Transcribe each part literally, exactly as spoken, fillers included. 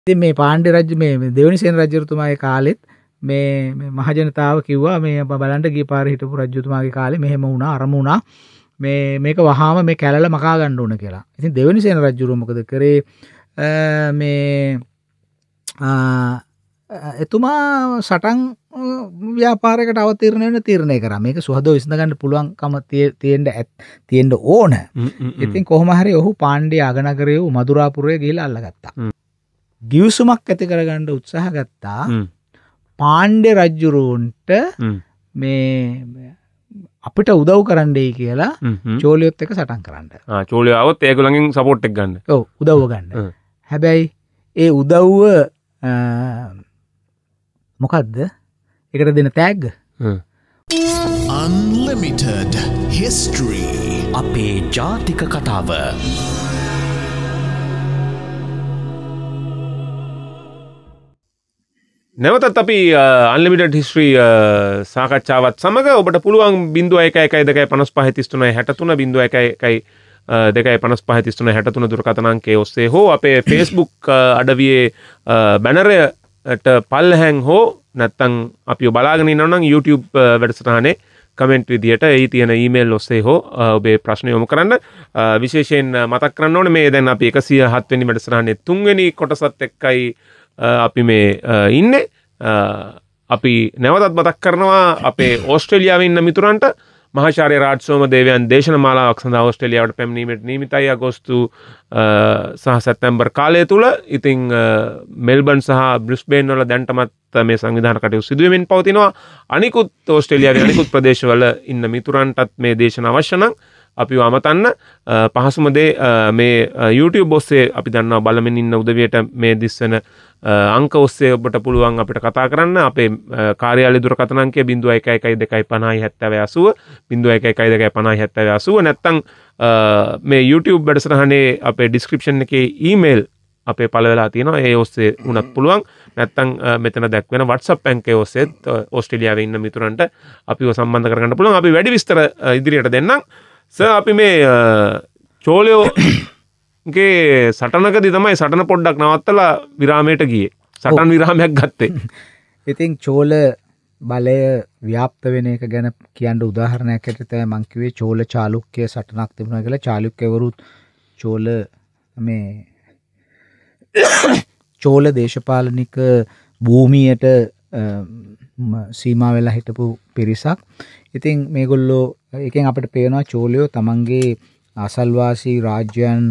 ඉතින් මේ පාණ්ඩ්‍ය රජු මේ දෙවනි සේන රජතුමාගේ කාලෙත් මේ මේ මහජනතාව කිව්වා මේ බලන්න ගිය පාරේ හිටපු රජතුමාගේ කාලේ මෙහෙම වුණා අරම වුණා මේ මේක වහාම මේ කැලල මකා ගන්න ඕන කියලා. ඉතින් දෙවනි සේන රජුරු මොකද කරේ මේ එතුමා සටන් ව්‍යාපාරයකට අවතීර්ණ වෙන තීරණය කරා. මේක සුහදව විසඳ ගන්න පුළුවන්කම තියෙන්න තියෙන්න ඕන. ඉතින් කොහොම හරි ඔහු පාණ්ඩ්‍ය අගනගරයේ මදුරාපුරයේ ගිහිල්ලා අල්ලගත්තා. ගිවිසුමක් ඇති කරගන්න උත්සාහ ගත්තා. පාණ්ඩ්‍ය රජුරුන්ට මේ අපිට උදව් කරන්නයි කියලා චෝලියොත් එක්ක සටන් කරන්න. ආ චෝලියෝ આવොත් ඒගොල්ලන්ගෙන් සපෝට් එක ගන්න. ඔව් උදව්ව ගන්න. හැබැයි ඒ උදව්ව මොකද්ද? ඒකට දෙන තෑග්ග Unlimited History අපේ ජාතික කතාව. නැවතත් අපි අන්ලිමිටඩ් හිස්ටරි සාකච්ඡාවත් සමග ඔබට පුළුවන් බිංදුව එක එකයි දෙකයි පනස් පහ තිස් තුනයි හැට තුන බිංදුව එක එකයි දෙකයි පනස් පහ තිස් තුනයි හැට තුන දුරකථන අංකයේ ඔස්සේ හෝ අපේ Facebook අඩවියේ බැනරයට පල්ලහැන් හෝ නැත්තම් අපිව බලාගෙන ඉන්නවා නම් YouTube වැඩසටහනේ කමෙන්ට් විදියට ඒ තියෙන ඊමේල් ඔස්සේ හෝ ඔබේ ප්‍රශ්න යොමු කරන්න. විශේෂයෙන් මතක් කරන්න ඕනේ මේ දැන් අපි එකසිය හත් වෙනි වැඩසටහනේ තුන් වෙනි කොටසත් එක්කයි අපි මේ ඉන්නේ. අපි නැවතත් මතක් කරනවා අපේ ඕස්ට්‍රේලියාවේ ඉන්න මිතුරන්ට මහාචාර්ය රාජ් සෝමදේවයන් දේශන මාලාවක් සඳහා ඕස්ට්‍රේලියාවට පැමිණීමට නියමිතයි අගෝස්තු සහ සැප්තැම්බර් කාලය තුල. ඉතින් මෙල්බන් සහ බ්‍රිස්බේන් වල දැන්ටමත් මේ සංවිධාන කටයුතු සිදු වෙමින් පවතිනවා. අනිකුත් ඕස්ට්‍රේලියාවේ අනිකුත් ප්‍රදේශවල ඉන්න මිතුරන්ටත් මේ දේශන අවශ්‍ය නම් අපිව අමතන්න. පහසුම දේ මේ YouTube ඔස්සේ අපි දන්නවා බලමින් ඉන්න උදවියට මේ දිස්වන අංක ඔස්සේ ඔබට පුළුවන් අපිට කතා කරන්න. අපේ කාර්යාලය දුරකථන අංකය බිංදුව එක එකයි දෙකයි පනහයි හැත්තෑව අසූව බිංදුව එක එකයි දෙකයි පනහයි හැත්තෑව අසූව. නැත්තම් මේ YouTube වැඩසටහනේ අපේ ඩිස්ක්‍රිප්ෂන් එකේ ඊමේල් අපේ පළ වෙලා තියෙනවා. ඒ ඔස්සේ වුණත් පුළුවන්. නැත්තම් මෙතන දැක්වෙන WhatsApp අංකය ඔස්සේත් ඕස්ට්‍රේලියාවේ ඉන්න මිතුරන්ට අපිව සම්බන්ධ කරගන්න පුළුවන්. අපි වැඩි විස්තර ඉදිරියට දෙන්නම්. සර් අපි මේ චෝලයෝගේ සටනකදී තමයි සටන පොඩ්ඩක් නවත්තලා විරාමයට ගියේ. සටන් විරාමයක් ගත්තේ. ඉතින් චෝල බලය ව්‍යාප්ත වෙන එක ගැන කියන්න උදාහරණයක් ඇටියට තමයි මම කිව්වේ චෝල චාලුක්‍ය සටනක් තිබුණා කියලා. චාලුක්‍යවරුත් චෝල මේ චෝල දේශපාලනික භූමියට සීමා වෙලා හිටපු පිරිසක්. ඉතින් මේගොල්ලෝ එකෙන් අපිට පේනවා චෝලයෝ තමන්ගේ අසල්වාසී රාජ්‍යයන්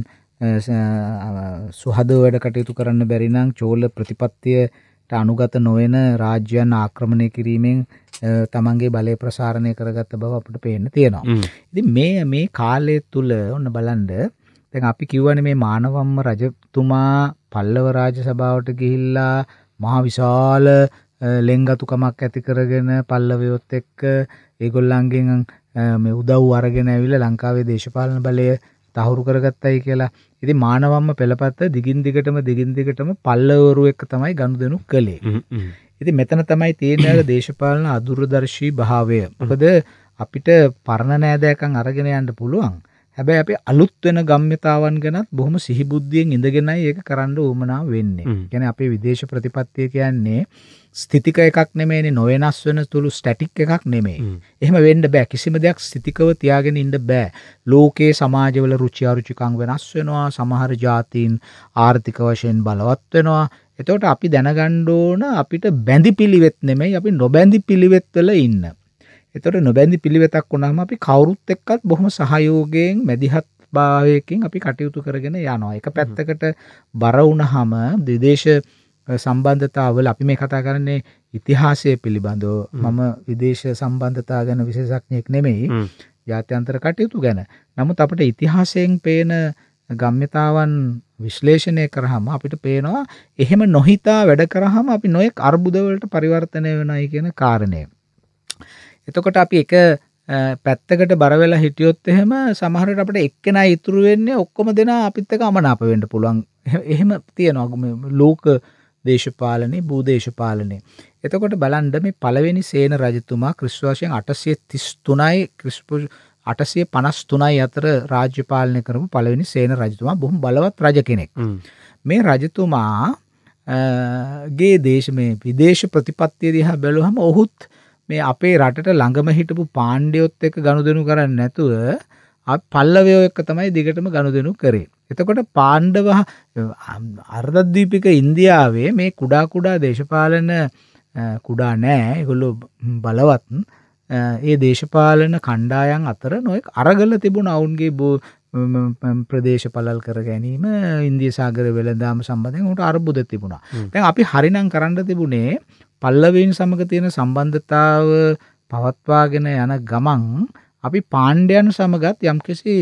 සුහදව වැඩ කටයුතු කරන්න බැරි නම් චෝල ප්‍රතිපත්තියට අනුගත නොවන රාජ්‍යයන් ආක්‍රමණය කිරීමෙන් තමන්ගේ බලය ප්‍රසාරණය කරගත්ත බව අපිට පේන්න තියෙනවා. ඉතින් මේ මේ කාලය තුල ඔන්න බලන්න දැන් අපි කියවනේ මේ මානවම්ම රජතුමා පල්ලව රාජ සභාවට ගිහිල්ලා මහා විශාල ලෙන්ගතුකමක් ඇති කරගෙන පල්ලවයොත් එක්ක ඒගොල්ලන්ගෙන් මේ උදව් අරගෙන ඇවිල්ලා ලංකාවේ දේශපාලන බලය තහවුරු කරගත්තයි කියලා. ඉතින් මානවම්ම පෙළපත දිගින් දිගටම දිගින් දිගටම පල්ලවරු එක්ක තමයි ගනුදෙනු කළේ. ඉතින් මෙතන තමයි තියෙන දේශපාලන අදුරදර්ශී භාවය. මොකද අපිට පරණ නෑදෑකම් අරගෙන යන්න පුළුවන්. හැබැයි අපි අලුත් වෙන ගම්්‍යතාවන් ගැනත් බොහොම සිහිබුද්ධියෙන් ඉඳගෙනයි ඒක කරන්න උවමනා වෙන්නේ. කියන්නේ අපේ විදේශ ප්‍රතිපත්තිය කියන්නේ ස්ථිතික එකක් නෙමෙයිනේ, නොවෙනස් වෙන තුළු ස්ටැටික් එකක් නෙමෙයි. එහෙම වෙන්න බෑ. කිසිම දෙයක් ස්ථිතිකව තියාගෙන ඉන්න බෑ. ලෝකයේ සමාජවල රුචි අරුචිකම් වෙනස් වෙනවා. සමහර ජාතීන් ආර්ථික වශයෙන් බලවත් වෙනවා. එතකොට අපි දැනගන්න ඕන අපිට බැඳි පිළිවෙත් නෙමෙයි, අපි නොබැඳි පිළිවෙත් වල ඉන්න. එතකොට නොබැඳි පිළිවෙතක් වුණාම අපි කවුරුත් එක්කත් බොහොම සහයෝගයෙන් මැදිහත් භාවයකින් අපි කටයුතු කරගෙන යනවා. එක පැත්තකට බර වුණාම විදේශ සම්බන්ධතාවල අපි මේ කතා කරන්නේ ඉතිහාසය පිළිබඳව. මම විදේශ සම්බන්ධතා ගැන විශේෂඥයෙක් නෙමෙයි, ජාත්‍යන්තර කටයුතු ගැන. නමුත් අපිට ඉතිහාසයෙන් පේන ගම්්‍යතාවන් විශ්ලේෂණය කරාම අපිට පේනවා එහෙම නොහිතා වැඩ කරාම අපි නොයෙක් අර්බුද වලට පරිවර්තනය වෙනයි කියන කාරණය. එතකොට අපි එක පැත්තකට බර වෙලා හිටියොත් එහෙම සමහර විට අපිට එක්කෙනා ඉතුරු වෙන්නේ ඔක්කොම දෙනා අපිත් එක්ක අමනාප වෙන්න පුළුවන්. එහෙම තියෙනවා ලෝක දේශපාලනේ, භූදේශපාලනේ. එතකොට බලන්න මේ පළවෙනි සේන රජතුමා ක්‍රිස්තු වර්ෂයෙන් අටසිය තිස් තුනයි ක්‍රිස්තු අටසිය පනස් තුනයි අතර රාජ්‍ය පාලනය කරපු පළවෙනි සේන රජතුමා බොහොම බලවත් රජ කෙනෙක්. මේ රජතුමා ගේ දේශ මේ විදේශ ප්‍රතිපත්තිය දිහා බැලුවම ඔහුත් මේ අපේ රටට ළඟම හිටපු පාණ්ඩයොත් එක්ක ගනුදෙනු කරන්නේ නැතුව පල්ලවයෝ එක්ක තමයි දිගටම ගනුදෙනු කරේ. එතකොට පාණ්ඩව අර්ධද්වීපික ඉන්දියාවේ මේ කුඩා කුඩා දේශපාලන කුඩා නෑ ඒගොල්ලෝ බලවත් ඒ දේශපාලන කණ්ඩායම් අතර නොයෙක් අරගල තිබුණා ඔවුන්ගේ ප්‍රදේශ පළල් කර ගැනීම ඉන්දිය සාගර වෙළඳාම සම්බන්ධයෙන් උන්ට අර්බුද තිබුණා. දැන් අපි හරිනම් කරන්න තිබුණේ පල්ලවීන් සමග තියෙන සම්බන්ධතාව පවත්වාගෙන යන ගමන් අපි පාණ්ඩයන් සමගත් යම්කිසි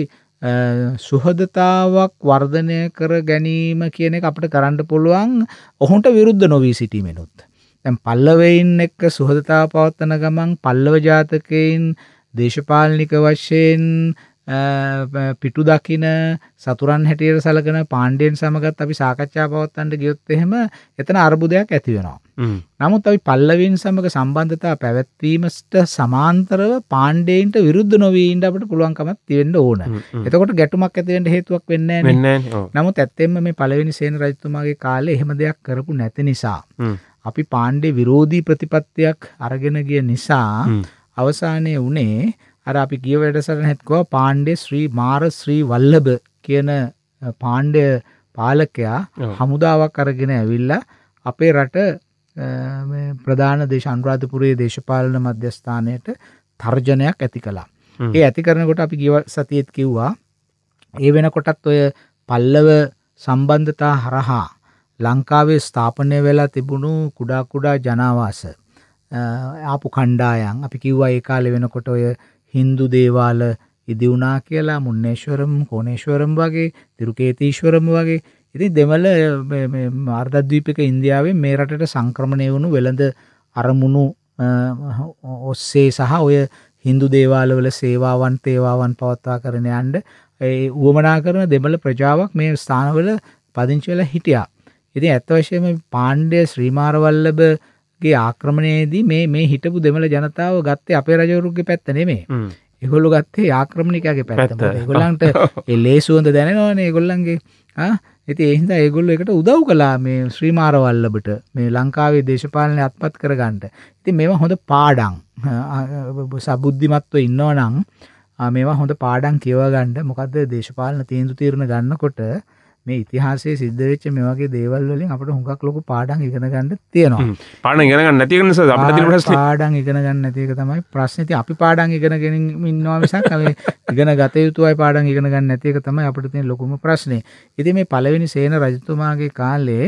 සුහදතාවක් වර්ධනය කර ගැනීම කියන එක අපිට කරන්න පුළුවන් ඔහුන්ට විරුද්ධ නොවී සිටීමෙනුත්. දැන් පල්ලවයින් එක්ක සුහදතාව පවත්වන ගමන් පල්ලව ජාතකයෙන් දේශපාලනික වශයෙන් පිටු දකින සතුරන් හැටියට සලකන පාණ්ඩයන් සමගත් අපි සාකච්ඡා පවත්වන්න ගියොත් එහෙම එතන අර්බුදයක් ඇති වෙනවා. නමුත් අපි පල්ලවීන් සමග සම්බන්ධතාව පැවැත්වීමට සමාන්තරව පාණ්ඩයන්ට විරුද්ධ නොවී ඉන්න අපිට පුළුවන්කමක් තියෙන්න ඕන. එතකොට ගැටුමක් ඇති වෙන්න හේතුවක් වෙන්නේ නැහැ. නමුත් ඇත්තෙන්ම මේ පළවෙනි සේන රජතුමාගේ කාලේ එහෙම දෙයක් කරපු නැති නිසා අපි පාණ්ඩේ විරෝධී ප්‍රතිපත්තියක් අරගෙන ගිය නිසා අවසානයේ උනේ අර අපි ගිය වැඩසටහන හෙත්කෝ පාණ්ඩේ ශ්‍රී මාර ශ්‍රී වල්ලභ කියන පාණ්ඩ්‍ය පාලකයා හමුදාවක් අරගෙන ඇවිල්ලා අපේ රට ප්‍රධාන දේශ අනුරාධපුරයේ දේශපාලන මධ්‍යස්ථානයට තර්ජනයක් ඇති කළා. ඒ ඇති කරනකොට අපි ගිය සතියේත් කිව්වා ඒ වෙනකොටත් ඔය පල්ලව සම්බන්ධතා හරහා ලංකාවේ ස්ථාපනය වෙලා තිබුණු කුඩා කුඩා ජනාවාස ආපු කණ්ඩායම් අපි කිව්වා ඒ කාලේ වෙනකොට ඔය හින්දු දේවාල ඉදි වුණා කියලා මුන්නේශ්වරම් කෝණේශ්වරම් වගේ තිරුකේතීශ්වරම් වගේ. ඉතින් දෙමළ අර්ධද්වීපික ඉන්දියාවේ මේ රටට සංක්‍රමණය වුණු වෙළඳ අරමුණු ඔස්සේ සහ ඔය හින්දු දේවාලවල සේවාවන් තේවාවන් පවත්වා කරන යන්න ඒ උවමනා කරන දෙමළ ප්‍රජාවක් මේ ස්ථානවල පදිංචි වෙලා හිටියා. ඉතින් ඇත්ත වශයෙන්ම පාණ්ඩ්‍ය ශ්‍රීමාර වල්ලභගේ ආක්‍රමණයේදී මේ මේ හිටපු දෙමළ ජනතාව ගත්තේ අපේ රජවරුන්ගේ පැත්ත නෙමෙයි. ඒගොල්ලෝ ගත්තේ ආක්‍රමණිකයාගේ පැත්ත. මොකද ඒගොල්ලන්ට ඒ ලේසුවඳ දැනෙනවනේ ඒගොල්ලන්ගේ. ආ ඉතින් ඒ හින්දා ඒගොල්ලෝ ඒකට උදව් කළා මේ ශ්‍රීමාර වල්ලභට මේ ලංකාවේ දේශපාලනය අත්පත් කරගන්න. ඉතින් මේවා හොඳ පාඩම්. සබුද්ධිමත්ව ඉන්නවනම් මේවා හොඳ පාඩම් කියවා ගන්න. මොකද්ද දේශපාලන තීන්දුව తీරන ගන්නකොට මේ ඉතිහාසයේ සිද්ධ වෙච්ච මේ වගේ දේවල් වලින් අපිට හුඟක් ලොකු පාඩම් ඉගෙන ගන්න තියෙනවා. පාඩම් ඉගෙන ගන්න නැති එක නිසා අපිට තියෙන ප්‍රශ්නේ පාඩම් ඉගෙන ගන්න නැති එක තමයි ප්‍රශ්නේ. ඉතින් අපි පාඩම් ඉගෙනගෙන ඉන්නවා මිසක් මේ ඉගෙන ගත යුතුයි පාඩම් ඉගෙන ගන්න නැති එක තමයි අපිට තියෙන ලොකුම ප්‍රශ්නේ. ඉතින් මේ පළවෙනි සේන රජතුමාගේ කාලේ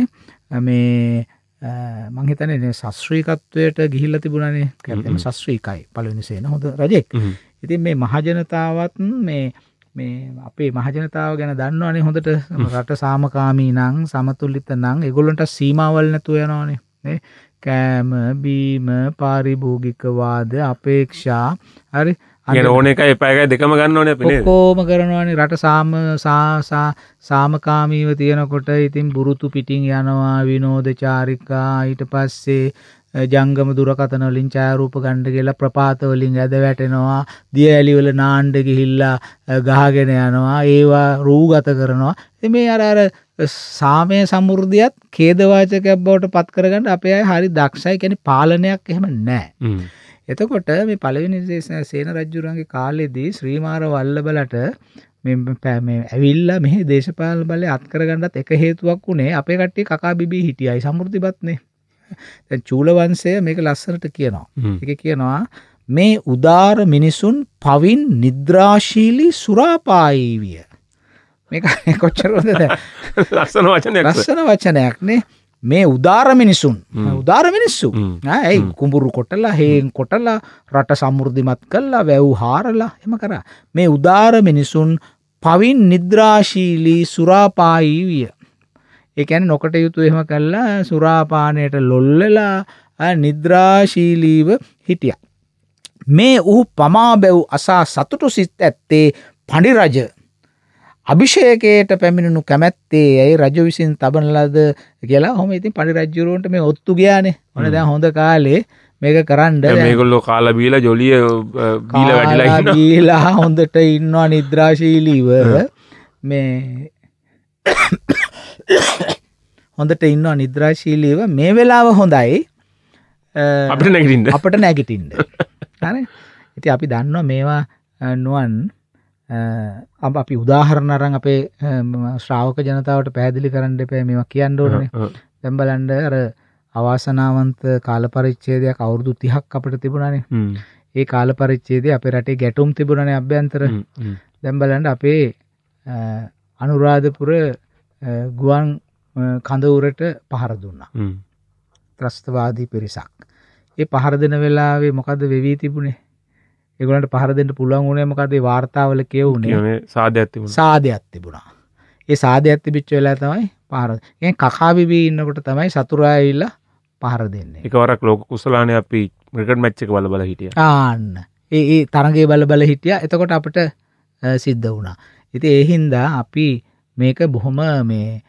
මේ මං හිතන්නේ මේ ශාස්ත්‍රීයත්වයට ගිහිල්ලා තිබුණානේ. කැප්ටන් ශාස්ත්‍රීයයි පළවෙනි සේන හොඳ රජෙක්. ඉතින් මේ මහජනතාවත් මේ මේ අපේ මහජනතාව ගැන දන්නවනේ හොඳට රට සාමකාමී නම් සමතුලිත නම් ඒගොල්ලන්ට සීමාවල් නැතුව යනවනේ නේ කෑම බීම පාරිභෝගික වාද අපේක්ෂා හරි අර ඕන එකයි එපා එකයි දෙකම ගන්න ඕනේ අපි නේද කොහොම කරනවනේ රට සාම සා සාමකාමීව තියෙනකොට ඉතින් බුරුතු පිටින් යනවා විනෝදචාරිකා ඊට පස්සේ ජංගම දුරකථන වලින් ඡායාරූප ගන්න කියලා ප්‍රපාත වලින් ඇද වැටෙනවා දිය ඇලි වල නාන්න ගිහිල්ලා ගහගෙන යනවා ඒවා රූගත කරනවා ඉතින් මේ අර අර සාමය සමෘද්ධියත් ඛේදවාචකයක් බවට පත් කරගන්න අපේ අය හරි දක්ෂයි කියන්නේ පාලනයක් එහෙම නැහැ. එතකොට මේ පළවෙනි සේන රජුරන්ගේ කාලේදී ශ්‍රීමාර වල්ලබලට මේ මේ ඇවිල්ලා මෙහි දේශපාලන බලය අත් කරගන්නත් එක හේතුවක් උනේ අපේ කට්ටිය කකා බිබී හිටියයි සමෘද්ධිපත්නේ. දැන් චූල වංශය මේක ලස්සනට කියනවා. ඒක කියනවා මේ උදාර මිනිසුන් පවින් නිද්‍රාශීලී සුරාපායී විය. මේක කොච්චර හොඳද? ලස්සන වචනයක්. ලස්සන වචනයක් නේ. මේ උදාර මිනිසුන් උදාර මිනිස්සු ඇයි කුඹුරු කොටලා හේන් කොටලා රට සමෘද්ධිමත් කළා වැව් හාරලා එහෙම කරා. මේ උදාර මිනිසුන් පවින් නිද්‍රාශීලී සුරාපායී විය. ඒ කියන්නේ නොකට යුතු එහෙම කළා සුරාපානයට ලොල් වෙලා නිද්‍රාශීලීව හිටියා. මේ ඌ පමා බැව් අසා සතුටු සිත් ඇත්තේ පඬි රජ අභිෂේකයට පැමිණුණු කැමැත්තේ ඇයි රජ විසින් තබන ලද කියලා. ඔහොම ඉතින් පඬි රජුරන්ට මේ ඔත්තු ගියානේ. ඔන්න දැන් හොඳ කාලේ මේක කරන්න මේගොල්ලෝ කාලා බීලා ජොලිය බීලා වැඩිලා ඉන්නවා. බීලා හොඳට ඉන්නවා නිද්‍රාශීලීව. මේ හොඳට ඉන්නවා නිද්‍රාශීලීව මේ වෙලාව හොඳයි අපිට නැගිටින්න අපිට නැගිටින්න. හරි. ඉතින් අපි දන්නවා මේවා නුවන් අපි උදාහරණ අරන් අපේ ශ්‍රාවක ජනතාවට පැහැදිලි කරන්න දෙපෑ මේවා කියන්න ඕනේ. දැන් බලන්න අර අවාසනාවන්ත කාල පරිච්ඡේදයක් අවුරුදු තිහක් අපිට තිබුණානේ. ඒ කාල පරිච්ඡේදයේ අපේ රටේ ගැටුම් තිබුණානේ අභ්‍යන්තර. දැන් බලන්න අපේ අනුරාධපුර ගුවන් කඳවුරට පහර දුන්නා. ත්‍රස්තවාදී පිරිසක්. ඒ පහර දෙන වෙලාවේ මොකද වෙවි තිබුණේ? ඒගොල්ලන්ට පහර දෙන්න පුළුවන් වුණේ මොකද? ඒ වාර්තාවල කියවුනේ සාදයක් තිබුණා. සාදයක් තිබුණා. ඒ සාදයක් තිබිච්ච වෙලාව තමයි පහර. එහෙන් කකා බිබී ඉන්නකොට තමයි සතුරා ඇවිල්ලා පහර දෙන්නේ. එකවරක් ලෝක කුසලානේ අපි ක්‍රිකට් මැච් එක බල බල හිටියා. ආන්න. ඒ ඒ තරඟේ බල බල හිටියා. එතකොට අපිට සිද්ධ වුණා. ඉතින් ඒ හින්දා අපි මේක බොහොම මේ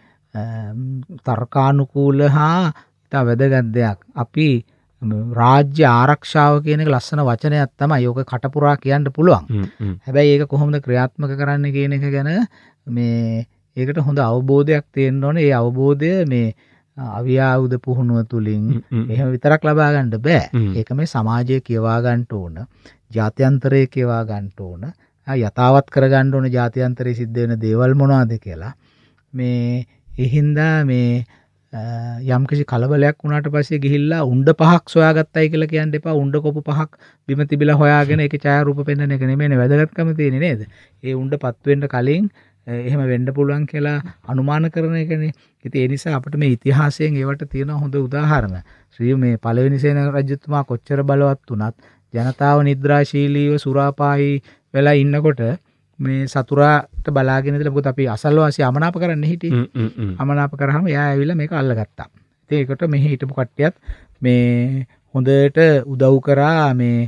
තර්කානුකූල හා ඉතා වැදගත් දෙයක්. අපි රාජ්‍ය ආරක්ෂාව කියන එක ලස්සන වචනයක් තමයි. ඕක කටපුරා කියන්න පුළුවන්. හැබැයි ඒක කොහොමද ක්‍රියාත්මක කරන්න කියන එක ගැන මේ ඒකට හොඳ අවබෝධයක් තියෙන්න ඕනේ. ඒ අවබෝධය මේ අවියාවුද පුහුණුව තුලින් එහෙම විතරක් ලබා ගන්න බෑ. ඒක මේ සමාජය කියවා ගන්න ඕන. ජාත්‍යන්තරය කියවා ගන්න ඕන. යථාවත් කරගන්න ඕන ජාත්‍යන්තරයේ සිද්ධ වෙන දේවල් මොනවද කියලා. මේ ඒ හින්දා මේ යම් කිසි කලබලයක් වුණාට පස්සේ ගිහිල්ලා උණ්ඩ පහක් සොයාගත්තයි කියලා කියන්න එපා. උණ්ඩ කොපු පහක් බිම තිබිලා හොයාගෙන ඒකේ ඡායාරූප පෙන්වන එක නෙමෙයිනේ වැදගත්කම තියෙන්නේ නේද? ඒ උණ්ඩපත් වෙන්න කලින් එහෙම වෙන්න පුළුවන් කියලා අනුමාන කරන එකනේ. ඉතින් ඒ නිසා අපිට මේ ඉතිහාසයෙන් ඒවට තියෙන හොඳ උදාහරණ. ශ්‍රී මේ පළවෙනි සේන රජතුමා කොච්චර බලවත් වුණත් ජනතාව නිද්‍රාශීලීව සුරාපායි වෙලා ඉන්නකොට මේ සතුරාට බලාගෙන ඉඳලා මොකද අපි අසල්වාසී අමනාප කරන්න හිටියේ. අමනාප කරාම එයා ඇවිල්ලා මේක අල්ලගත්තා. ඉතින් ඒකට මෙහි හිටපු කට්ටියත් මේ හොඳට උදව් කරා මේ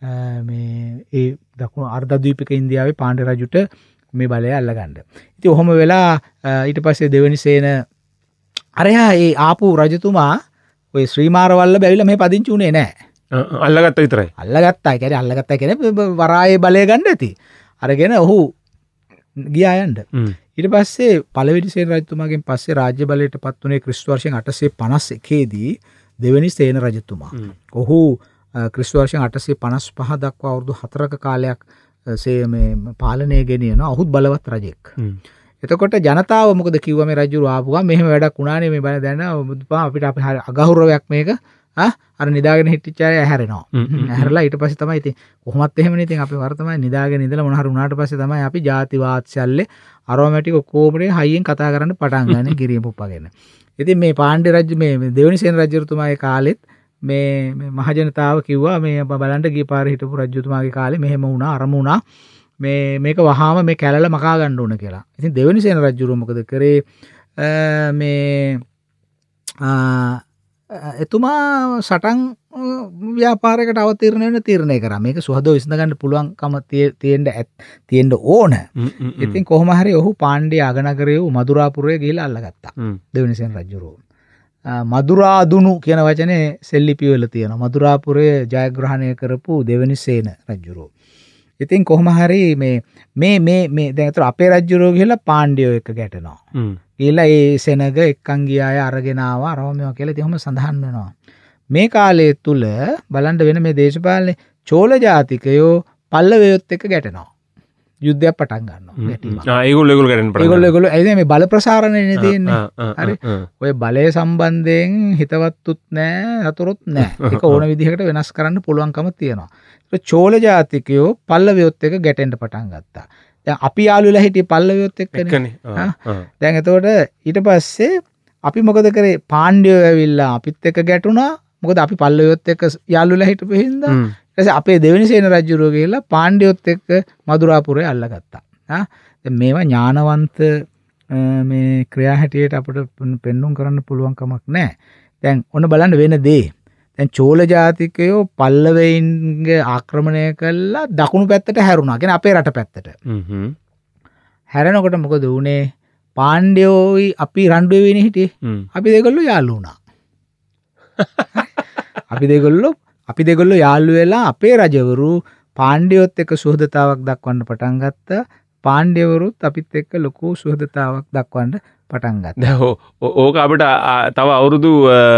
මේ ඒ දකුණු අර්ධද්වීපික ඉන්දියාවේ පාණ්ඩ්‍ය රජුට මේ බලය අල්ලගන්න. ඉතින් ඔහොම වෙලා ඊට පස්සේ දෙවෙනි සේන අරයා ඒ ආපු රජතුමා ඔය ශ්‍රීමාරවල්ල බැවිලා මේ පදිංචි උනේ නැහැ. අල්ලගත්ත විතරයි. අල්ලගත්තා. ඒ කියන්නේ අල්ලගත්තා කියන්නේ වරායේ බලය ගන්න ඇති. අරගෙන ඔහු ගියා යන්න. ඊට පස්සේ පළවෙනි සේන රජතුමාගෙන් පස්සේ රාජ්‍ය බලයට පත් වුණේ ක්‍රිස්තු වර්ෂයෙන් අටසිය පනස් එකේ දී දෙවෙනි සේන රජතුමා. ඔහු ක්‍රිස්තු වර්ෂයෙන් අටසිය පනස් පහ දක්වා අවුරුදු හතරක කාලයක් සේ මේ පාලනය ගෙනියනවා. ඔහුත් බලවත් රජෙක්. එතකොට ජනතාව මොකද කිව්වා මේ රජු ආපු ගමන් මෙහෙම වැඩක් වුණානේ මේ බල දැන අපිට අපි අගෞරවයක් මේක අර නිදාගෙන හිටිච්ච අය ඇහැරෙනවා. ඇහැරලා ඊට පස්සේ තමයි ඉතින් කොහොමත් එහෙමනේ ඉතින් අපි වර තමයි නිදාගෙන ඉඳලා මොන හරි වුණාට පස්සේ තමයි අපි ಜಾති වාත්සල්ලේ අරෝමැටික් ඔක්කොම හයියෙන් කතා කරන්න පටන් ගන්න ගිරිය පුප්පගෙන. ඉතින් මේ පාණ්ඩ්‍ය රජු මේ දෙවෙනි සේන රජතුමාගේ කාලෙත් මේ මේ මහජනතාව කිව්වා මේ බලන්න ගිය පාරේ හිටපු රජතුමාගේ කාලේ මෙහෙම වුණා අරම වුණා මේ මේක වහාම මේ කැලල මකා ගන්න ඕන කියලා. ඉතින් දෙවෙනි සේන රජුරු මොකද කරේ මේ එතුමා සටන් ව්‍යාපාරයකට අවතීර්ණ වෙන්න තීරණය කරා. මේක සුහදව විසඳ ගන්න පුළුවන්කම තියෙන්න තියෙන්න ඕන. ඉතින් කොහොම හරි ඔහු පාණ්ඩ්‍ය අගනගරයේ මදුරාපුරයේ ගිහිල්ලා අල්ලගත්තා. දෙවෙනි සේන රජුරු. මදුරාදුණු කියන වචනේ සෙල්ලිපි වල තියෙනවා. මදුරාපුරයේ ජයග්‍රහණය කරපු දෙවෙනි සේන රජුරු. ඉතින් කොහොම හරි මේ මේ මේ මේ දැන් අතර අපේ රජුරෝ ගිහලා පාණ්ඩ්‍යෝ එක්ක ගැටෙනවා. ගිහලා ඒ සෙනග එක්කන් ගියාය අරගෙන ආවා රෝමියෝ කියලා ඉතින් ඔහොම සඳහන් වෙනවා. මේ කාලය තුල බලන්න වෙන මේ දේශපාලනේ චෝල ජාතිකයෝ පල්ලවයොත් එක්ක ගැටෙනවා. යුද්ධයක් පටන් ගන්නවා ගැටීම. ආ ඒගොල්ලෝ ඒගොල්ලෝ ගැටෙන්න පටන් ගන්නවා. ඒගොල්ලෝ ඒගොල්ලෝ මේ බල ප්‍රසාරණයනේ තියෙන්නේ. හරි. ඔය බලය සම්බන්ධයෙන් හිතවත්තුත් නැහැ, හතුරුත් නැහැ. ඒක ඕන විදිහකට වෙනස් කරන්න පුළුවන්කම තියෙනවා. ඒක චෝල ජාතිකයෝ පල්ලවයොත් එක්ක ගැටෙන්න පටන් ගත්තා. දැන් අපි යාළු වෙලා හිටියේ පල්ලවයොත් එක්කනේ. දැන් එතකොට ඊට පස්සේ අපි මොකද කරේ? පාණ්ඩ්‍යෝ ඇවිල්ලා අපිත් එක්ක ගැටුණා. මොකද අපි පල්ලවයොත් එක්ක යාළු වෙලා හිටපු හින්දා. ඊට පස්සේ අපේ දෙවෙනි සේන රජුරෝ ගිහලා පාණ්ඩ්‍යොත් එක්ක මදුරාපුරේ අල්ලගත්තා. ආ දැන් මේවා ඥානවන්ත මේ ක්‍රියා හැටියට අපිට පෙන්눔 කරන්න පුළුවන් කමක් නැහැ. දැන් ඔන්න බලන්න වෙන දේ. දැන් චෝල ජාතිකයෝ පල්ලවයින්ගේ ආක්‍රමණය කළා දකුණු පැත්තට හැරුණා. කියන්නේ අපේ රට පැත්තට. හ්ම්. හැරෙනකොට මොකද වුනේ? පාණ්ඩ්‍යෝයි අපි රණ්ඩු වෙන්නේ හිටියේ. අපි දෙගොල්ලෝ යාළු වුණා. අපි දෙගොල්ලෝ අපි දෙගොල්ලෝ යාළු වෙලා අපේ රජවරු පාණ්ඩ්‍යොත් එක්ක සුහදතාවක් දක්වන්න පටන් ගත්තා. පාණ්ඩ්‍යවරුත් අපිත් එක්ක ලොකු සුහදතාවක් දක්වන්න පටන් ගත්තා. ඕක අපිට තව අවුරුදු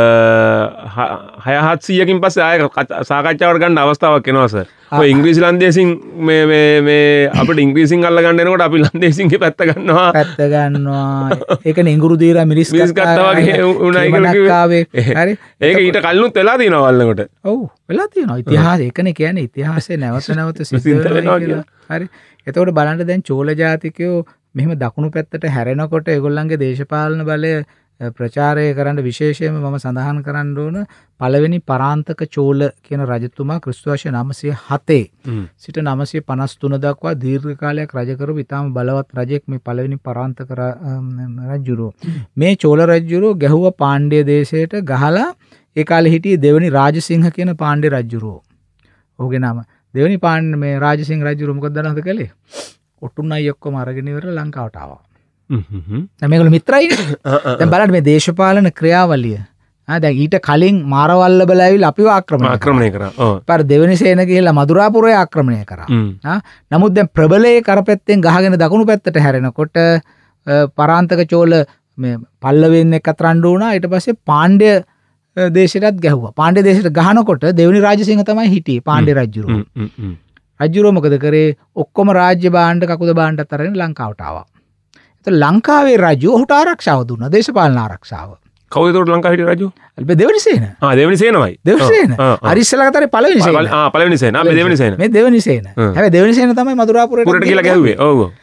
හය හත්සීයකින් පස්සේ ආය සාකච්ඡාවට ගන්න අවස්ථාවක් එනවා සර්. ඔය ඉංග්‍රීසි ලන්දේසින් මේ මේ මේ අපිට ඉංග්‍රීසියෙන් අල්ල ගන්න එනකොට අපි ලන්දේසින්ගේ පැත්ත ගන්නවා. පැත්ත ගන්නවා. ඒකනේ ඉඟුරු දීලා මිරිස් ගත්තා වගේ උණයි කියලා කිව්වේ. හරි. ඒක ඊට කලිනුත් වෙලා තියෙනවා වල්නකොට. ඔව් වෙලා තියෙනවා. ඉතිහාසය ඒකනේ කියන්නේ ඉතිහාසයේ නැවත නැවත සිද්ධ වෙනවා කියලා. හරි. එතකොට බලන්න දැන් චෝල ජාතිකයෝ මෙහෙම දකුණු පැත්තට හැරෙනකොට ඒගොල්ලන්ගේ දේශපාලන බලය ප්‍රචාරය කරන්න විශේෂයෙන්ම මම සඳහන් කරන්න ඕන පළවෙනි පරාන්තක චෝල කියන රජතුමා ක්‍රිස්තු වර්ෂ නවසිය හතේ සිට නවසිය පනස් තුන දක්වා දීර්ඝ කාලයක් රජ කරපු ඉතාම බලවත් රජෙක් මේ පළවෙනි පරාන්තක රජුරෝ. මේ චෝල රජුරෝ ගැහුව පාණ්ඩ්‍ය දේශයට ගහලා ඒ කාලේ හිටියේ දෙවනි රාජසිංහ කියන පාණ්ඩ්‍ය රජුරෝ. ඔහුගේ නම දෙවනි පාණ්ඩ්‍ය මේ රාජසිංහ රජුරෝ මොකද දන්නවද කළේ? ඔටුන්නයි ඔක්කොම අරගෙන ඉවරලා ලංකාවට ආවා. දැන් මේගොල්ලෝ මිත්‍රයිනේ. දැන් බලන්න මේ දේශපාලන ක්‍රියාවලිය. ආ දැන් ඊට කලින් මාරවල්ල බල ඇවිල්ලා අපිව ආක්‍රමණය ආක්‍රමණය කරා. ඔව්. පාර දෙවෙනි සේන ගිහිල්ලා මදුරාපුරේ ආක්‍රමණය කරා. ආ නමුත් දැන් ප්‍රබලයේ කරපැත්තෙන් ගහගෙන දකුණු පැත්තට හැරෙනකොට පරාන්තක චෝල මේ පල්ලවෙන් එක්ක අතරඬු වුණා. ඊට පස්සේ පාණ්ඩ්‍ය දේශයටත් ගැහුවා. පාණ්ඩ්‍ය දේශයට ගහනකොට දෙවෙනි රාජසිංහ තමයි හිටියේ පාණ්ඩ්‍ය රජුරෝ. රජුරෝ මොකද කරේ? ඔක්කොම රාජ්‍ය භාණ්ඩ කකුද භාණ්ඩත් අරගෙන ලංකාවට ආවා. එතකොට ලංකාවේ රජු ඔහුට ආරක්ෂාව දුන්නා. දේශපාලන ආරක්ෂාව. කවුද එතකොට ලංකාවේ හිටිය රජු? අපි දෙවෙනි සේන. ආ දෙවෙනි සේනමයි. දෙවෙනි සේන. හරි ඉස්සලා කතරේ පළවෙනි සේන. ආ පළවෙනි සේන. අපි දෙවෙනි සේන. මේ දෙවෙනි සේන. හැබැයි දෙවෙනි සේන තමයි මදුරාපුරේට පුරට ගිහලා ගැහුවේ. ඔව් ඔව්.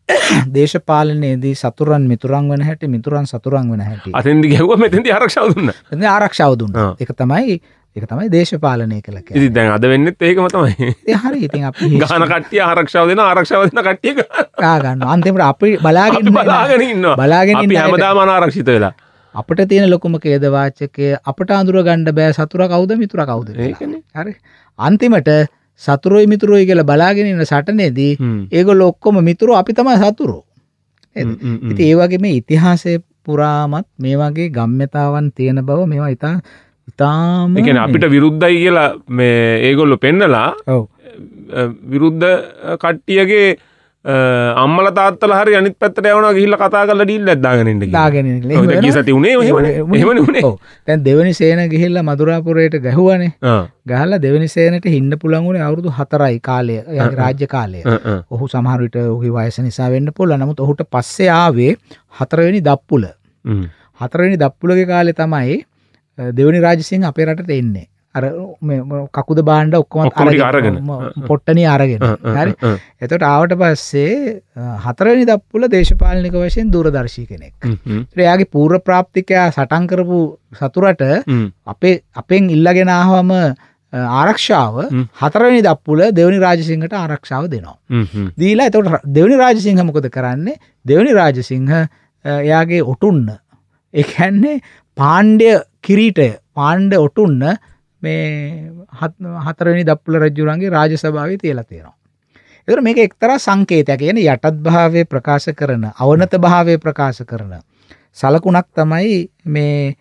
දේශපාලනයේදී සතුරන් මිතුරන් වෙන හැටි මිතුරන් සතුරන් වෙන හැටි. අතෙන්දි ගැහුවා මෙතෙන්දි ආරක්ෂාව දුන්නා. එතෙන්දි ආරක්ෂාව දුන්නා. ඒක තමයි ඒක තමයි දේශපාලනය කියලා කියන්නේ. ඉතින් දැන් අද වෙන්නෙත් ඒකම තමයි. ඒ හරි. ඉතින් අපි ගහන කට්ටිය ආරක්ෂාව දෙනවා ආරක්ෂාව දෙන කට්ටිය ගා ගන්නවා. අන්තිමට අපි බලාගෙන බලාගෙන ඉන්නවා. බලාගෙන අපි හැමදාම අනාරක්ෂිත වෙලා. අපිට තියෙන ලොකුම ඛේද වාචකය අපට අඳුර ගන්න බෑ සතුරා කවුද මිතුරා කවුද කියලා. හරි. අන්තිමට සතුරුයි මිතුරුයි කියලා බලාගෙන ඉන්න සටනේදී ඒගොල්ලෝ ඔක්කොම මිතුරෝ අපි තමයි සතුරෝ. ඉතින් ඒ වගේ මේ ඉතිහාසයේ පුරාමත් මේ වගේ ගම්්‍යතාවන් තියෙන බව මේවා ඉතා ඉතාම ඒ කියන්නේ අපිට විරුද්ධයි කියලා මේ ඒගොල්ලෝ පෙන්නලා ඔව් විරුද්ධ කට්ටියගේ අම්මලා තාත්තලා හරි අනිත් පැත්තට යවනවා ගිහිල්ලා කතා කරලා ඩීල්ලක් දාගෙන ඉන්න කියලා. දාගෙන ඉන්න කියලා. එහෙම ගිය සති උනේ එහෙමනේ. එහෙමනේ උනේ. ඔව්. දැන් දෙවෙනි සේන ගිහිල්ලා මදුරාපුරයට ගැහුවානේ. ගහලා දෙවෙනි සේනට හින්න පුළුවන් උනේ අවුරුදු හතරයි කාලය. එයාගේ රාජ්‍ය කාලය. ඔහු සමහර විට ඔහුගේ වයස නිසා වෙන්න පුළුවන්. නමුත් ඔහුට පස්සේ ආවේ හතරවෙනි දප්පුල. හතරවෙනි දප්පුලගේ කාලේ තමයි දෙවෙනි රාජසිංහ අපේ රටට එන්නේ. අර කකුද බාණ්ඩ ඔක්කොම අරගෙන පොට්ටනිය අරගෙන. හරි. එතකොට ආවට පස්සේ හතරවෙනි දප්පුල දේශපාලනික වශයෙන් දූරදර්ශී කෙනෙක්. ඒත් එයාගේ පූර්ව ප්‍රාප්තිකයා සටන් කරපු සතුරට අපේ අපෙන් ඉල්ලගෙන ආවම ආරක්ෂාව හතරවෙනි දප්පුල දෙවෙනි රාජසිංහට ආරක්ෂාව දෙනවා. දීලා එතකොට දෙවෙනි රාජසිංහ මොකද කරන්නේ? දෙවෙනි රාජසිංහ එයාගේ ඔටුන්න ඒ කියන්නේ පාණ්ඩ්‍ය කිරීටය පාණ්ඩ්‍ය ඔටුන්න මේ හතරවෙනි දප්පුල රජුරන්ගේ රාජසභාවේ තියලා තියෙනවා. ඒතර මේක එක්තරා සංකේතයක්. කියන්නේ යටත් භාවය ප්‍රකාශ කරන, අවනත භාවය ප්‍රකාශ කරන සලකුණක් තමයි මේ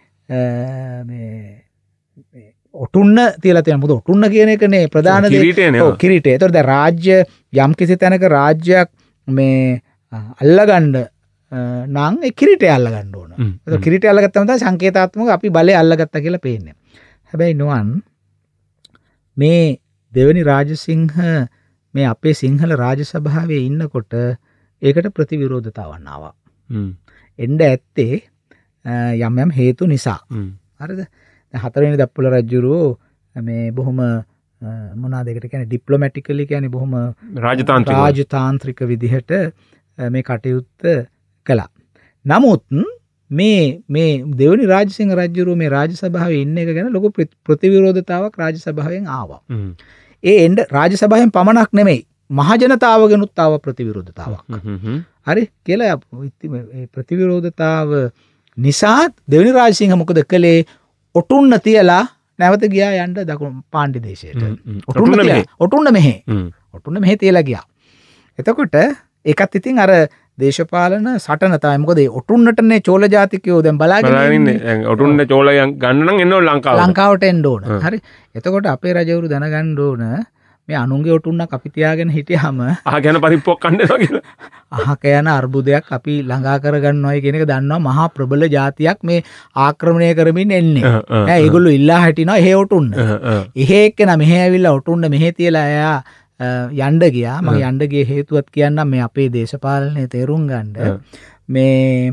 මේ ඔටුන්න තියලා තියෙන. මොකද ඔටුන්න කියන එකනේ ප්‍රධාන දේ. කිරීටයනේ. ඔව් කිරීටය. ඒතර දැන් රාජ්‍ය යම් කිසි තැනක රාජ්‍යයක් මේ අල්ලගන්න නම් ඒ කිරීටය අල්ලගන්න ඕන. ඒතර කිරීටය අල්ලගත්තම තමයි සංකේතාත්මක අපි බලය අල්ලගත්තා කියලා පේන්නේ. හැබැයි නුවන් මේ දෙවනි රාජසිංහ මේ අපේ සිංහල රාජසභාවේ ඉන්නකොට ඒකට ප්‍රතිවිරෝධතාවන් ආවා. එන්න ඇත්තේ යම් යම් හේතු නිසා. හරිද? දැන් හතරවෙනි දප්පුල රජුරෝ මේ බොහොම මොනවාද ඒකට කියන්නේ ඩිප්ලොමැටිකලි කියන්නේ බොහොම රාජතාන්ත්‍රික රාජතාන්ත්‍රික විදිහට මේ කටයුත්ත කළා. නමුත් මේ මේ දෙවනි රාජසිංහ රජුරෝ මේ රාජසභාවේ ඉන්න එක ගැන ලොකු ප්‍රතිවිරෝධතාවක් රාජසභාවෙන් ආවා. ඒ එන්න රාජසභාවෙන් පමණක් නෙමෙයි මහජනතාවගෙනුත් ආව ප්‍රතිවිරෝධතාවක්. හරි කියලා මේ ප්‍රතිවිරෝධතාව නිසා දෙවනි රාජසිංහ මොකද කළේ? ඔටුන්න තියලා නැවත ගියා යන්න දකුණු පාණ්ඩ්‍ය දේශයට. ඔටුන්න මෙහෙ. ඔටුන්න මෙහෙ. ඔටුන්න මෙහෙ තියලා ගියා. එතකොට ඒකත් ඉතින් අර දේශපාලන සටන තමයි. මොකද ඒ ඔටුන්නටනේ චෝල ජාතිකයෝ දැන් බලාගෙන ඉන්නේ. ඔටුන්න චෝලයන් ගන්න නම් එන්න ඕන ලංකාවට. ලංකාවට එන්න ඕන. හරි. එතකොට අපේ රජවරු දැනගන්න ඕන මේ අනුන්ගේ ඔටුන්නක් අපි තියාගෙන හිටියාම අහ ගැන පරිප්පුවක් කන්න එනවා කියලා. අහක යන අර්බුදයක් අපි ළඟා කරගන්නවයි කියන එක දන්නවා මහා ප්‍රබල જાතියක් මේ ආක්‍රමණය කරමින් එන්නේ. ඈ ඒගොල්ලෝ ඉල්ලා හිටිනවා එහෙ ඔටුන්න. එහෙ එක්කන මෙහෙ ඇවිල්ලා ඔටුන්න මෙහෙ තියලා එයා යන්න ගියා. මම යන්න ගියේ හේතුවත් කියන්නම් මේ අපේ දේශපාලනයේ තේරුම් ගන්න. මේ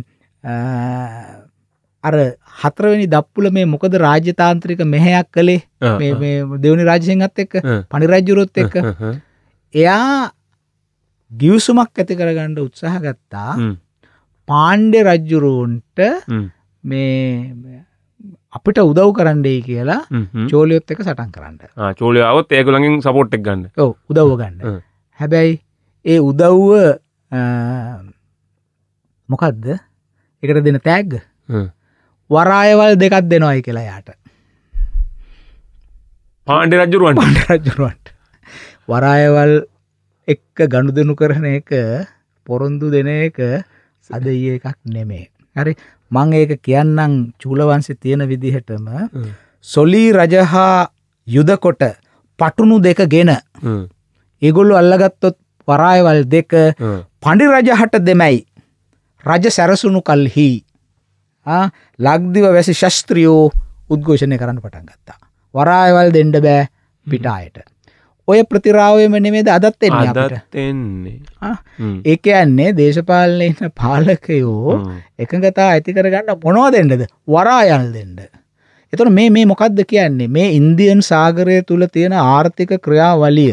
අර හතරවෙනි දප්පුල මේ මොකද රාජ්‍යතාන්ත්‍රික මෙහෙයක් කළේ මේ මේ දෙවනි රාජසිංහත් එක්ක පණි රජුරුත් එක්ක එයා ගිවිසුමක් ඇති කරගන්න උත්සාහ ගත්තා පාණ්ඩ්‍ය රජුරුන්ට මේ අපිට උදව් කරන්නයි කියලා චෝලියොත් එක්ක සටන් කරන්න. ආ චෝලිය આવොත් ඒගොල්ලන්ගෙන් සපෝට් එක ගන්න. ඔව් උදව්ව ගන්න. හැබැයි ඒ උදව්ව මොකද්ද? ඒකට දෙන තෑග්ග වරායවල් දෙකක් දෙනවයි කියලා යාට. පාණ්ඩ්‍ය රජුරුවන්ට. පාණ්ඩ්‍ය රජුරුවන්ට. වරායවල් එක්ක ගනුදෙනු කරන එක පොරොන්දු දෙන එක අද ඊයේ එකක් නෙමෙයි. හරි මම ඒක කියන්නම් චූලවංශේ තියෙන විදිහටම සොලී රජහා යුද කොට පටුණු දෙකගෙන ඒගොල්ලෝ අල්ලගත්තොත් වරායවල් දෙක පණ්ඩි රජහට දෙමයි රජ සැරසුණු කල්හි ලක්දිව වැසි ශස්ත්‍රියෝ උද්ඝෝෂණය කරන්න පටන් ගත්තා. වරායවල් දෙන්න බෑ පිටායට. ඔය ප්‍රතිරාවයම නෙමෙයිද අදත් එන්නේ අපිට. අදත් එන්නේ. ඒ කියන්නේ දේශපාලනේ ඉන්න පාලකයෝ එකඟතා ඇති කරගන්න මොනවද දෙන්නද? වරායල් දෙන්න. එතකොට මේ මේ මොකද්ද කියන්නේ? මේ ඉන්දියන් සාගරය තුල තියෙන ආර්ථික ක්‍රියාවලිය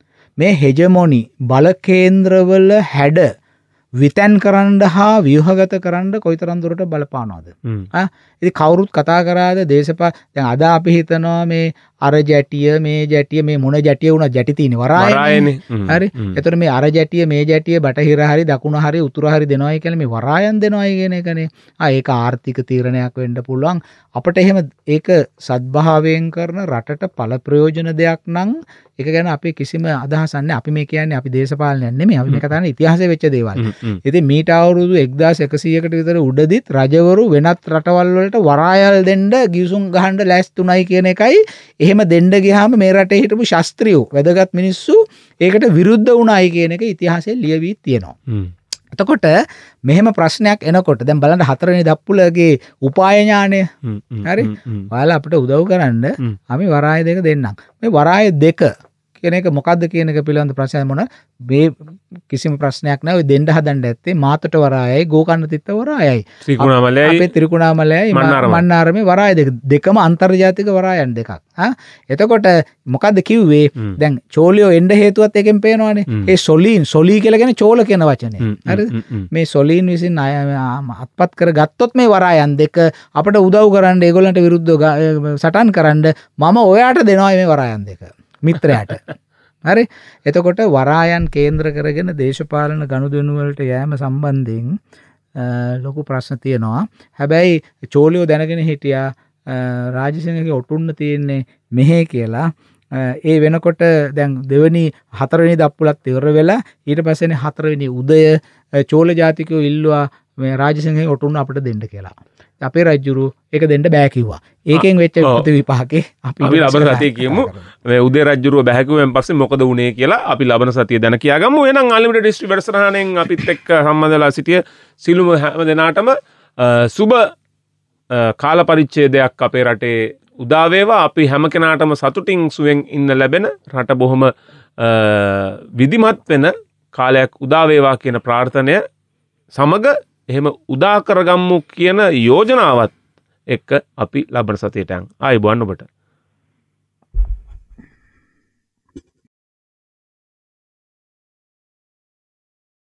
මේ හෙජමොනි බල කේන්ද්‍රවල හැඩ විතැන් කරන්න හා ව්‍යුහගත කරන්න කොයිතරම් දුරට බලපානවද? ආ ඉතින් කවුරුත් කතා කරාද දේශපා දැන් අද අපි හිතනවා මේ අර ජැටිය මේ ජැටිය මේ මොන ජැටිය වුණා ජැටි තියෙන වරායනේ. හරි. එතකොට මේ අර ජැටිය මේ ජැටිය බටහිර හරි දකුණ හරි උතුර හරි දෙනවයි කියලා මේ වරායන් දෙනවයි කියන එකනේ. ආ ඒක ආර්ථික තීරණයක් වෙන්න පුළුවන්. අපිට එහෙම ඒක සත්භාවයෙන් කරන රටට පළ ප්‍රයෝජන දෙයක් නම් ඒක ගැන අපි කිසිම අදහසක් නැහැ. අපි මේ කියන්නේ අපි දේශපාලනයක් නෙමෙයි. අපි මේ කතා කරන්නේ ඉතිහාසයේ වෙච්ච දේවල්. ඉතින් මීට අවුරුදු එක්දාස් එකසීයකට විතර උඩදිත් රජවරු වෙනත් රටවල් වලට වරායල් දෙන්න ගිවිසුම් ගහන්න ලෑස්තුණයි කියන එකයි එහෙම දෙන්න ගියාම මේ රටේ හිටපු ශාස්ත්‍රියෝ වැදගත් මිනිස්සු ඒකට විරුද්ධ වුණායි කියන එක ඉතිහාසයේ ලියවි තියෙනවා. එතකොට මෙහෙම ප්‍රශ්නයක් එනකොට දැන් බලන්න හතරවෙනි දප්පුලගේ උපාය ඥානය හරි ඔයාලා අපිට උදව් කරන්න අපි වරාය දෙක දෙන්නම්. මේ වරාය දෙක කියන එක මොකද්ද කියන එක පිළිබඳ ප්‍රශ්න මොන මේ කිසිම ප්‍රශ්නයක් නැහැ. ඔය දෙන්න හදන්න ඇත්තේ මාතට වරායයි ගෝකන්න තිත්ත වරායයි ත්‍රිකුණාමලයයි අපේ ත්‍රිකුණාමලයයි මන්නාරමේ වරාය දෙක දෙකම අන්තර්ජාතික වරායන් දෙකක්. හා එතකොට මොකද්ද කිව්වේ? දැන් චෝලියෝ එන්න හේතුවත් එකෙන් පේනවනේ. ඒ සොලීන් සොලී කියලා කියන්නේ චෝල කියන වචනේ. හරිද? මේ සොලීන් විසින් අත්පත් කර ගත්තොත් මේ වරායන් දෙක අපිට උදව් කරන්න ඒගොල්ලන්ට විරුද්ධව සටන් කරන්න මම ඔයාට දෙනවා මේ වරායන් දෙක. මිත්‍රයාට. හරි. එතකොට වරායන් කේන්ද්‍ර කරගෙන දේශපාලන ගනුදෙනු වලට යෑම සම්බන්ධයෙන් ලොකු ප්‍රශ්න තියෙනවා. හැබැයි චෝලියෝ දැනගෙන හිටියා රාජසිංහගේ ඔටුන්න තියෙන්නේ මෙහෙ කියලා. ඒ වෙනකොට දැන් දෙවෙනි හතරවෙනි දප්පුලත් ඉවර වෙලා ඊට පස්සේනේ හතරවෙනි උදය චෝල ජාතිකයෝ ඉල්ලුවා මේ රාජසිංහගේ ඔටුන්න අපිට දෙන්න කියලා. අපේ රජුරු ඒක දෙන්න බෑ කිව්වා. ඒකෙන් වෙච්ච ප්‍රතිවිපාකේ අපි අපි ලබන සතියේ කියමු. මේ උදේ රජුරුව බෑ කිව්වෙන් පස්සේ මොකද වුනේ කියලා අපි ලබන සතියේ දැන කියාගමු. එහෙනම් අන්ලිමිටඩ් හිස්ටරි වැඩසටහනෙන් අපිත් එක්ක සම්බන්ධලා සිටිය සිළුම හැම දෙනාටම සුබ කාල පරිච්ඡේදයක් අපේ රටේ උදා වේවා. අපි හැම කෙනාටම සතුටින් සුවෙන් ඉන්න ලැබෙන රට බොහොම විධිමත් වෙන කාලයක් උදා වේවා කියන ප්‍රාර්ථනය සමග එහෙම උදා කරගම්මු කියන යෝජනාවත් එක්ක අපි ලබන සතියට යන් ආයිබෝන් ඔබට